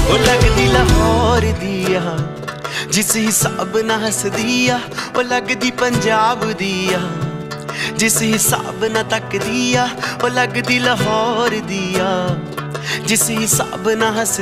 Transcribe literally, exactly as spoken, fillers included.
ओ लगदी लाहौर दिया जिस हिसाब ना हसदिया, ओ लगदी पंजाब दिया जिस हिसाब ना तकदिया, ओ लगदी लाहौर दिया जिस हिसाब ना हस